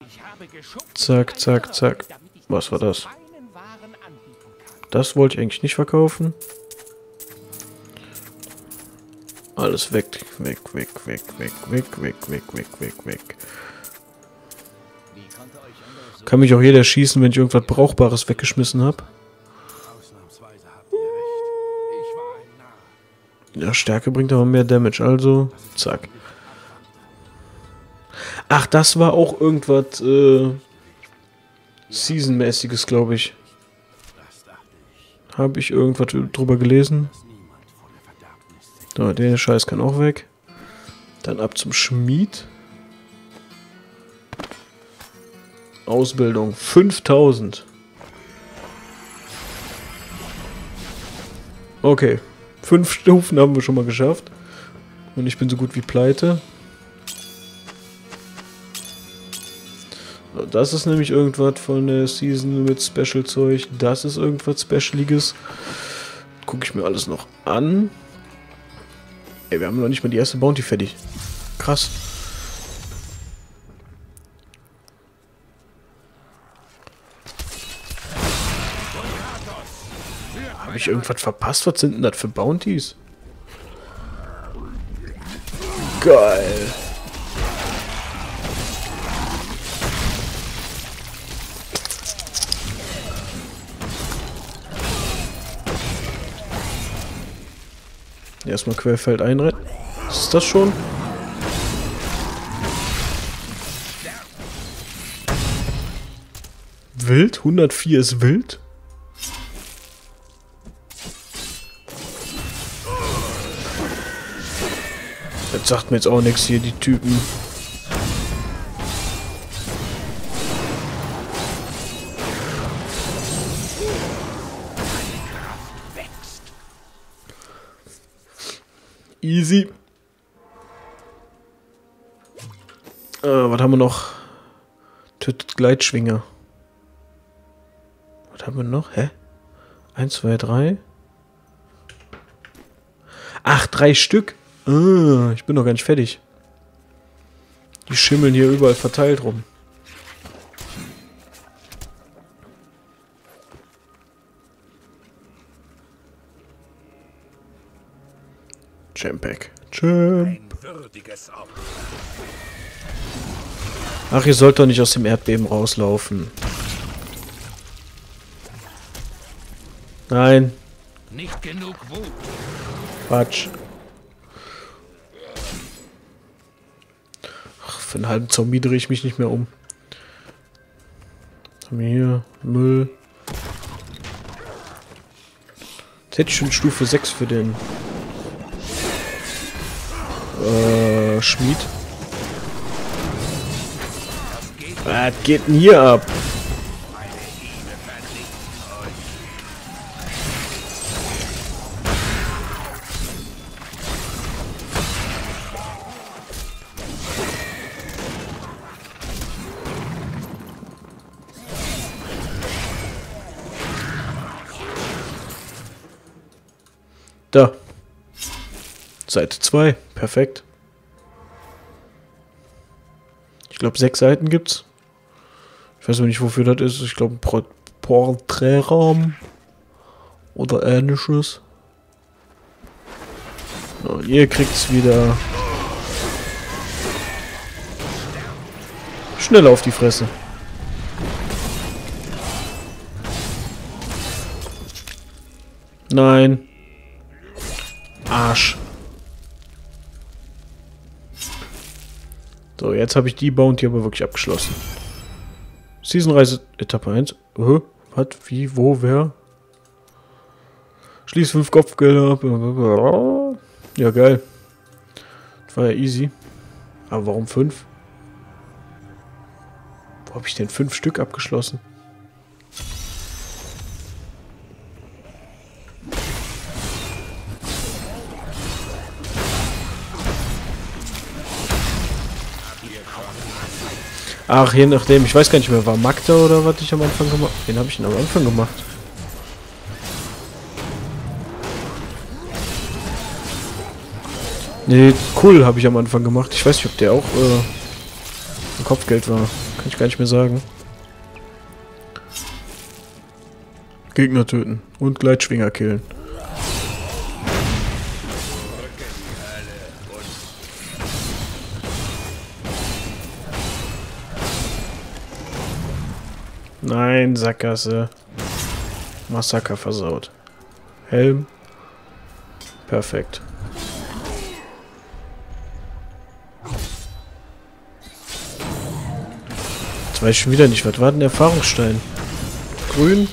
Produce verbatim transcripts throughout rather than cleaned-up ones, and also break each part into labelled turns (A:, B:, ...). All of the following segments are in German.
A: Zack, zack, zack. Was war das? Das wollte ich eigentlich nicht verkaufen. Alles weg, weg, weg, weg, weg, weg, weg, weg, weg, weg, weg. Kann mich auch jeder schießen, wenn ich irgendwas Brauchbares weggeschmissen habe. Ja, Stärke bringt aber mehr Damage, also zack. Ach, das war auch irgendwas äh, Season-mäßiges, glaube ich. Habe ich irgendwas drüber gelesen. So, der Scheiß kann auch weg. Dann ab zum Schmied. Ausbildung fünftausend. Okay. Fünf Stufen haben wir schon mal geschafft. Und ich bin so gut wie pleite. So, das ist nämlich irgendwas von der Season mit Special-Zeug. Das ist irgendwas Specialiges. Gucke ich mir alles noch an. Ey, wir haben noch nicht mal die erste Bounty fertig. Krass. Habe ich irgendwas verpasst? Was sind denn das für Bounties? Geil. Erstmal Querfeld einrennen. Was ist das schon? Wild? hundertvier ist wild? Das sagt mir jetzt auch nichts hier, die Typen. Easy. Äh, was haben wir noch? Tötet Gleitschwinger. Was haben wir noch? Hä? Eins, zwei, drei. Ach, drei Stück. Ah, ich bin noch gar nicht fertig. Die schimmeln hier überall verteilt rum. Champ-Pack. Champ. Ach, ihr sollt doch nicht aus dem Erdbeben rauslaufen. Nein.
B: Nicht genug Wut.
A: Quatsch. Ach, für einen halben Zombie drehe ich mich nicht mehr um. Was haben wir hier? Müll. Jetzt hätte ich schon Stufe sechs für den äh, Schmied. Was geht denn hier ab? Da. Seite zwei. Perfekt. Ich glaube, sechs Seiten gibt's. Ich weiß noch nicht, wofür das ist. Ich glaube, ein Porträtraum oder ähnliches. Und ihr kriegt's wieder schnell auf die Fresse. Nein. Arsch. So, jetzt habe ich die Bounty aber wirklich abgeschlossen. Seasonreise Etappe eins. Uh, was? Wie? Wo? Wer? Schließ fünf Kopfgelder ab. Ja, geil. Das war ja easy. Aber warum fünf? Wo habe ich denn fünf Stück abgeschlossen? Ach, je nachdem, ich weiß gar nicht mehr, war Magda oder was ich am Anfang gemacht habe? Den habe ich denn am Anfang gemacht? Nee, cool habe ich am Anfang gemacht. Ich weiß nicht, ob der auch äh, ein Kopfgeld war. Kann ich gar nicht mehr sagen. Gegner töten und Gleitschwinger killen. Nein, Sackgasse. Massaker versaut. Helm. Perfekt. Jetzt weiß ich schon wieder nicht, was war denn der Erfahrungsstein? Grün.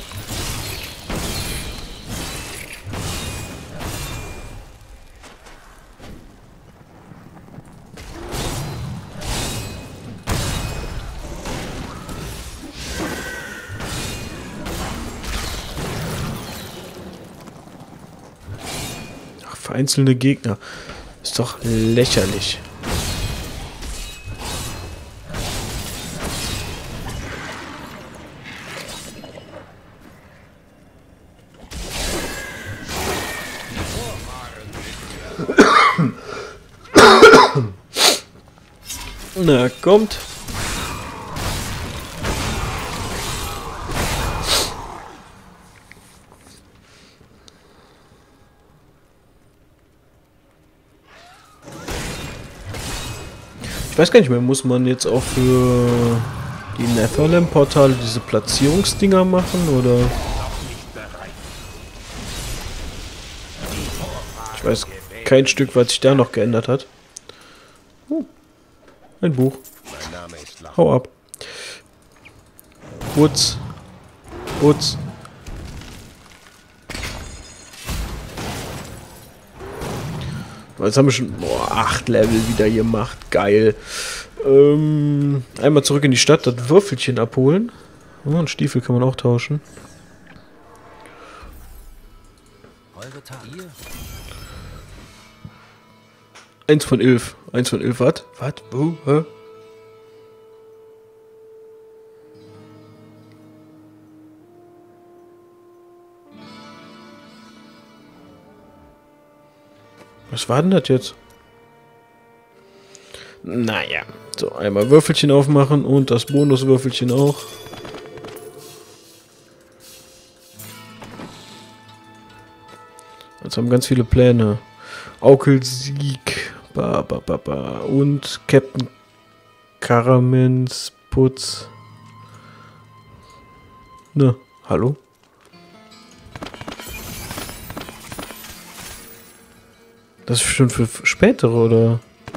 A: Ach, vereinzelte Gegner. Ist doch lächerlich. Na, kommt. Ich weiß gar nicht mehr, muss man jetzt auch für die Netherland-Portale diese Platzierungsdinger machen, oder? Ich weiß kein Stück, was sich da noch geändert hat. Uh, ein Buch. Hau ab. Putz. Putz. Jetzt haben wir schon boah, acht Level wieder gemacht. Geil. Ähm, einmal zurück in die Stadt, das Würfelchen abholen. Oh, einen Stiefel kann man auch tauschen. Eins von elf. Eins von elf, was? Was? Wo? Hä? Was war denn das jetzt? Naja. So, einmal Würfelchen aufmachen und das Bonuswürfelchen auch. Jetzt haben ganz viele Pläne. Aukelsieg. Ba, ba, ba, ba. Und Captain Caramens Putz. Ne, hallo? Das ist schon für spätere, oder?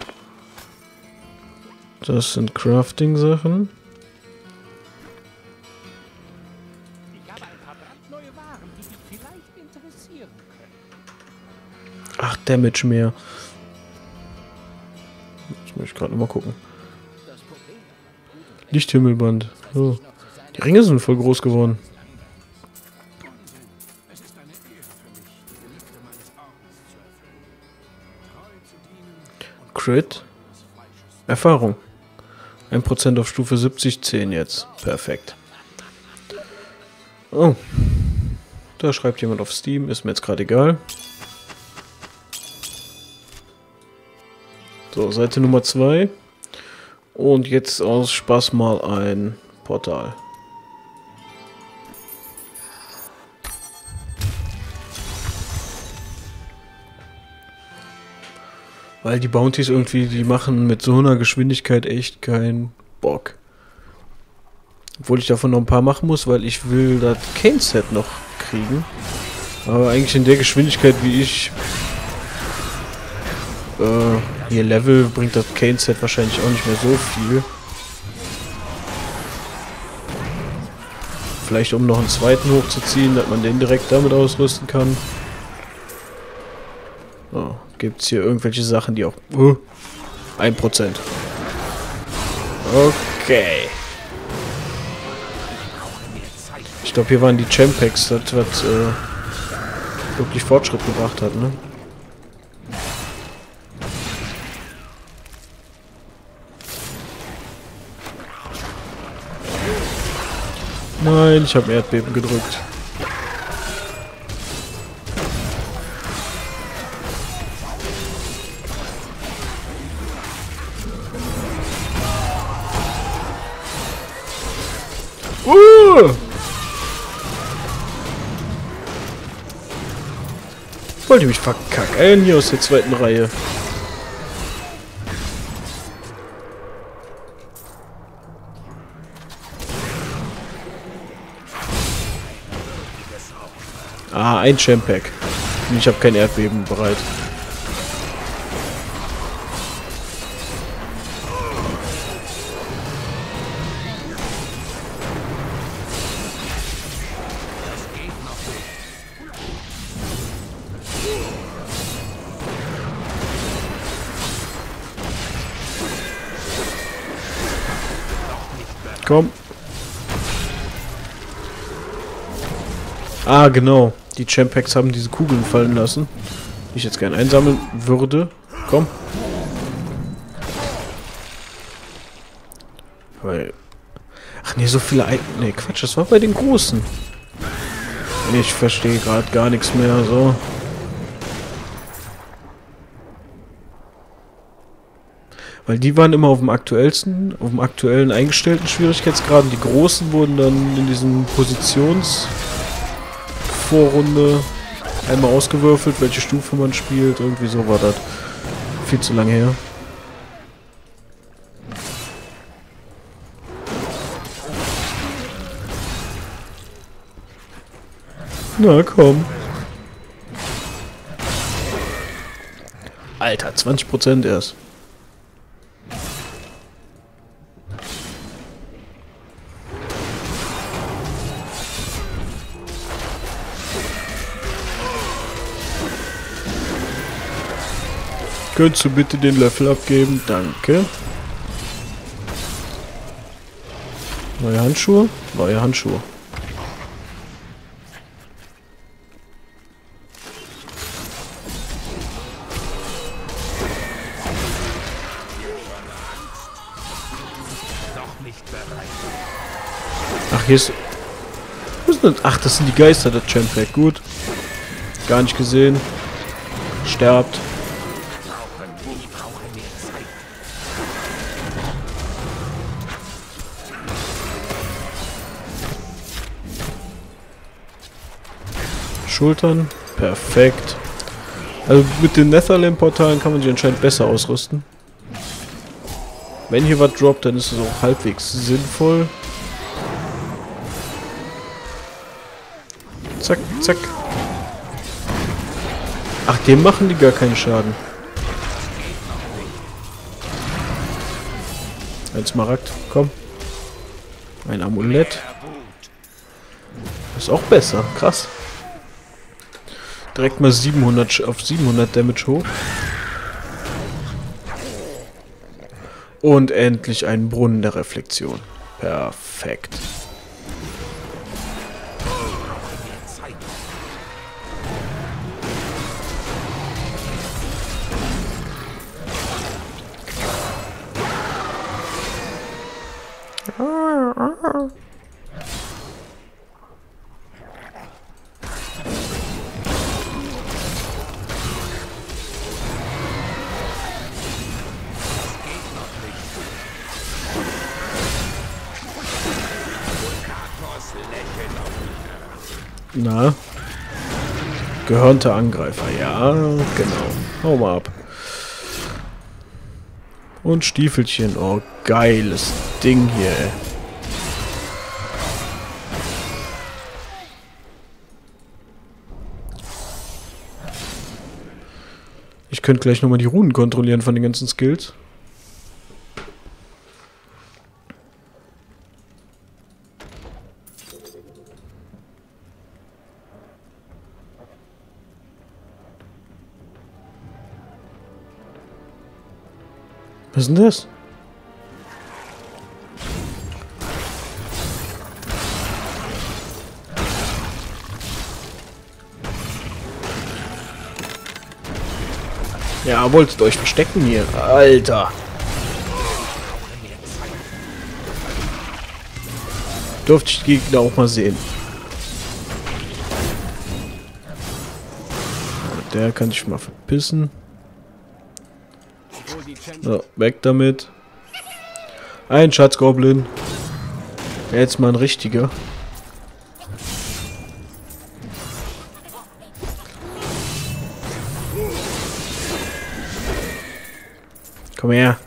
A: Das sind Crafting-Sachen.
C: Ich habe ein paar brandneue Waren, die dich vielleicht interessieren können.
A: Ach, Damage mehr. Jetzt muss ich gerade nochmal gucken. Lichthimmelband. So. Die Ringe sind voll groß geworden. Crit. Erfahrung. ein Prozent auf Stufe siebzig, zehn jetzt. Perfekt. Oh. Da schreibt jemand auf Steam. Ist mir jetzt gerade egal. So, Seite Nummer zwei. Und jetzt aus Spaß mal ein Portal. Weil die Bounties irgendwie, die machen mit so einer Geschwindigkeit echt keinen Bock. Obwohl ich davon noch ein paar machen muss, weil ich will das Kane-Set noch kriegen. Aber eigentlich in der Geschwindigkeit, wie ich äh, hier Level, bringt das Kane-Set wahrscheinlich auch nicht mehr so viel. Vielleicht um noch einen zweiten hochzuziehen, dass man den direkt damit ausrüsten kann. Oh, gibt es hier irgendwelche Sachen, die auch... Uh, ein Prozent. Okay. Ich glaube, hier waren die Champacks, das was äh, wirklich Fortschritt gebracht hat, ne? Nein, ich habe Erdbeben gedrückt. Uh! Wollt ihr mich verkacken hier aus der zweiten Reihe? Ah, ein Champack. Ich habe kein Erdbeben bereit. Komm. Ah, genau. Die Champacks haben diese Kugeln fallen lassen, die ich jetzt gerne einsammeln würde. Komm. Weil... Ach nee, so viele... Ei nee, Quatsch, das war bei den Großen. Ich verstehe gerade gar nichts mehr, so. Weil die waren immer auf dem aktuellsten, auf dem aktuellen eingestellten Schwierigkeitsgrad. Und die Großen wurden dann in diesen Positionsvorrunde einmal ausgewürfelt, welche Stufe man spielt. Irgendwie so war das. Viel zu lange her. Na komm. Alter, zwanzig Prozent erst. Könntest du bitte den Löffel abgeben? Danke. Neue Handschuhe? Neue Handschuhe. Ach, hier ist... Wo ist denn... Ach, das sind die Geister, der Champack. Gut. Gar nicht gesehen. Sterbt. Schultern. Perfekt. Also mit den Netherland-Portalen kann man sich anscheinend besser ausrüsten. Wenn hier was droppt, dann ist es auch halbwegs sinnvoll. Zack, zack. Ach, dem machen die gar keinen Schaden. Ein Smaragd, komm. Ein Amulett. Ist auch besser, krass. Direkt mal siebenhundert auf siebenhundert Damage hoch. Und endlich ein Brunnen der Reflexion. Perfekt. Na? Gehörnter Angreifer. Ja, genau. Hau mal ab. Und Stiefelchen. Oh, geiles Ding hier, ey. Ich könnte gleich nochmal die Runen kontrollieren von den ganzen Skills. Was ist denn das? Ja, wolltet euch verstecken hier. Alter. Dürfte ich die Gegner auch mal sehen. Der kann sich mal verpissen. So, weg damit. Ein Schatzgoblin. Ja, jetzt mal ein richtiger. Komm her.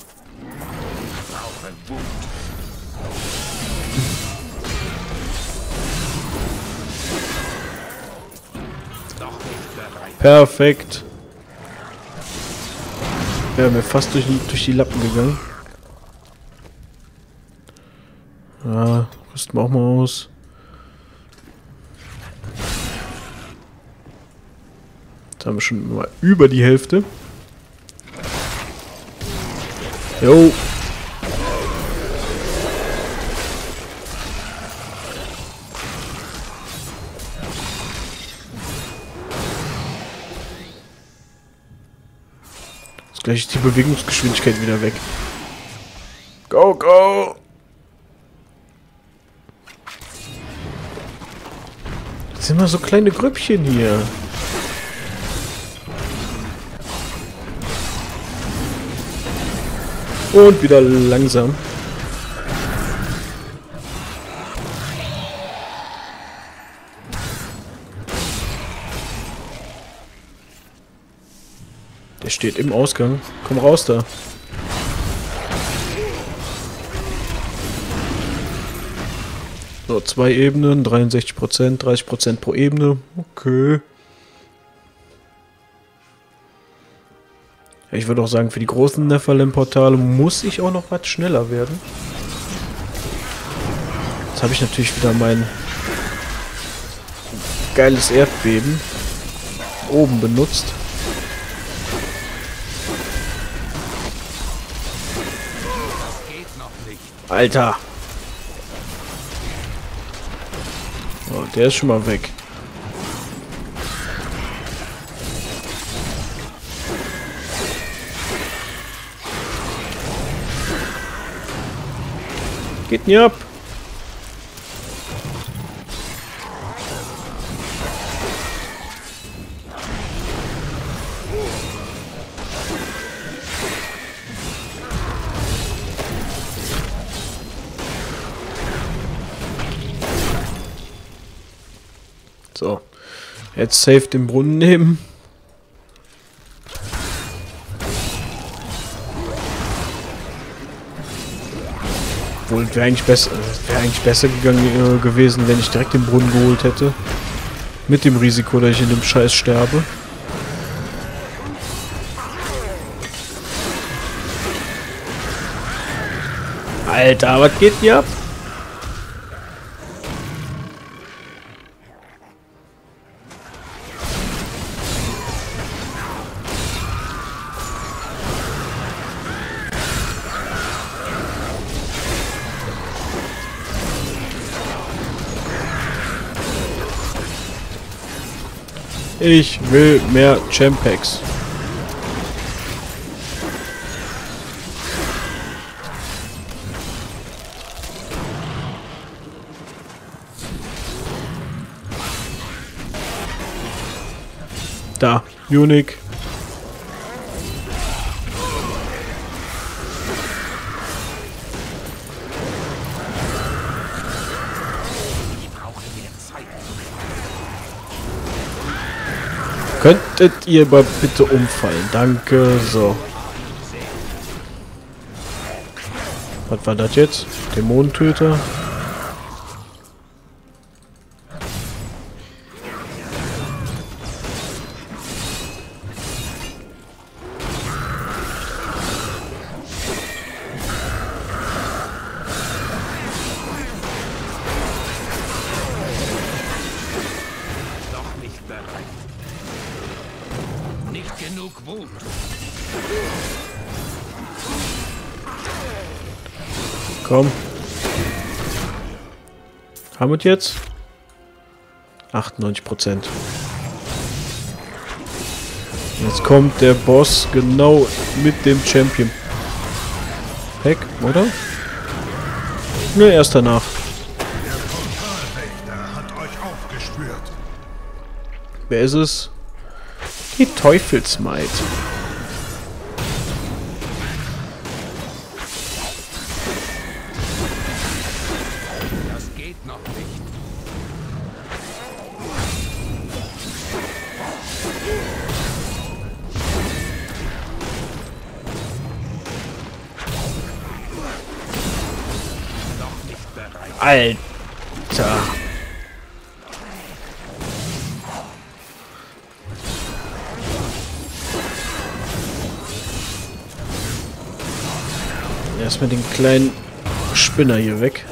A: Perfekt. Wäre mir fast durch, durch die Lappen gegangen. Ja, rüsten wir auch mal aus. Jetzt haben wir schon mal über die Hälfte. Jo. Jetzt gleich ist die Bewegungsgeschwindigkeit wieder weg. Go, go! Jetzt sind wir so kleine Grüppchen hier. Und wieder langsam. Der steht im Ausgang. Komm raus da. So, zwei Ebenen, dreiundsechzig Prozent, dreißig Prozent pro Ebene. Okay. Ich würde auch sagen, für die großen Nephalem-Portale muss ich auch noch was schneller werden. Jetzt habe ich natürlich wieder mein geiles Erdbeben oben benutzt. Alter! Oh, der ist schon mal weg. Geht nie ab. So. Jetzt safe den Brunnen nehmen. Obwohl, wäre eigentlich besser, wäre eigentlich besser gegangen äh, gewesen, wenn ich direkt den Brunnen geholt hätte. Mit dem Risiko, dass ich in dem Scheiß sterbe. Alter, was geht hier ab? Ich will mehr Champex. Da, Munich. Könntet ihr aber bitte umfallen? Danke, so. Was war das jetzt? Dämonentöter?
B: Nicht genug Wut.
A: Komm. Haben wir es jetzt? achtundneunzig Prozent. Jetzt kommt der Boss genau mit dem Champion Pack, oder? Ne, erst danach.
D: Der Portalwächter hat euch aufgespürt.
A: Wer ist es? Die Teufelsmaid.
B: geht noch nicht. Noch nicht bereit.
A: Alter. Erstmal den kleinen Spinner hier weg.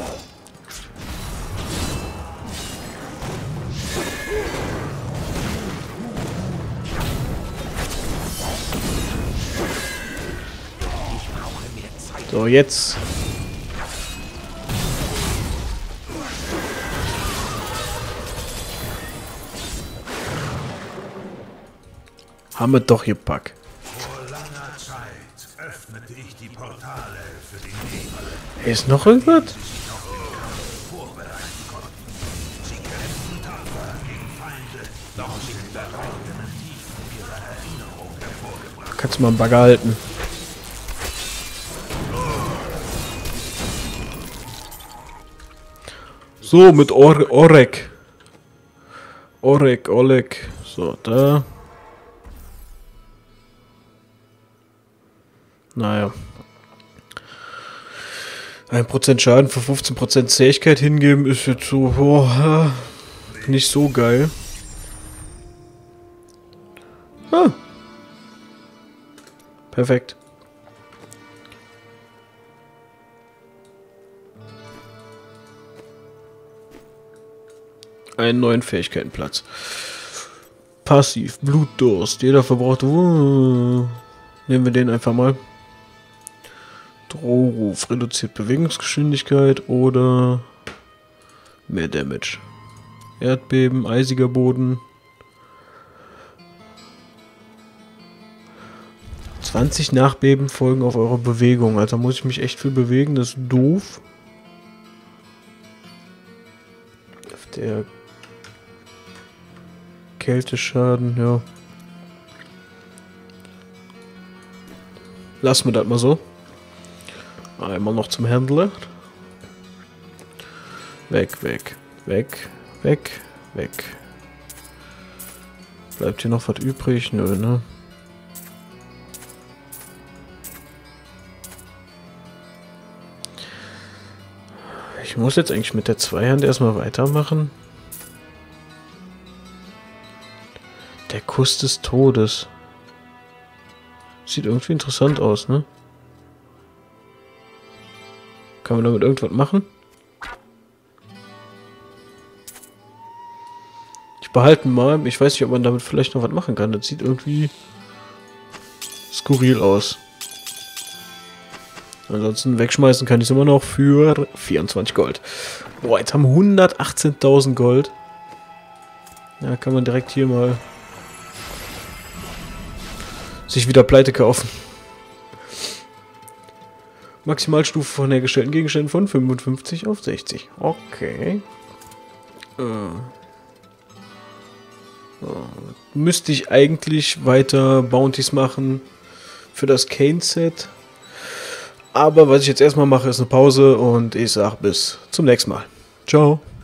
A: So, jetzt. Haben wir doch gepackt.
D: Vor langer Zeit öffnete ich die Portale für den Nebel.
A: Ist noch irgendwas?
D: Vorbereiten konnten. Sie kämpften tapfer gegen Feinde, doch sind verborgenen Tiefen ihrer Erinnerung hervorgebracht.
A: Kannst du mal einen Bagger halten. So, mit Or Orek. Orek, Oleg. So, da. Naja. ein Prozent Schaden für fünfzehn Prozent Zähigkeit hingeben ist jetzt so oh, nicht so geil. Ah. Perfekt. Einen neuen Fähigkeitenplatz. Passiv, Blutdurst. Jeder verbraucht... Uh, nehmen wir den einfach mal. Drohruf. Reduziert Bewegungsgeschwindigkeit oder mehr Damage. Erdbeben, eisiger Boden. zwanzig Nachbeben folgen auf eure Bewegung. Also muss ich mich echt viel bewegen. Das ist doof. Der Kälteschaden, ja. Lassen wir das mal so. Einmal noch zum Händler. Weg, weg, weg, weg, weg. Bleibt hier noch was übrig? Nö, ne? Ich muss jetzt eigentlich mit der Zweihand erstmal weitermachen. Der Kuss des Todes. Sieht irgendwie interessant aus, ne? Kann man damit irgendwas machen? Ich behalte mal. Ich weiß nicht, ob man damit vielleicht noch was machen kann. Das sieht irgendwie skurril aus. Ansonsten wegschmeißen kann ich es immer noch für vierundzwanzig Gold. Boah, jetzt haben wir hundertachtzehntausend Gold. Ja, kann man direkt hier mal sich wieder Pleite kaufen. Maximalstufe von hergestellten Gegenständen von fünfundfünfzig auf sechzig. Okay. Äh. So. Müsste ich eigentlich weiter Bounties machen für das Kane-Set. Aber was ich jetzt erstmal mache, ist eine Pause und ich sage bis zum nächsten Mal. Ciao.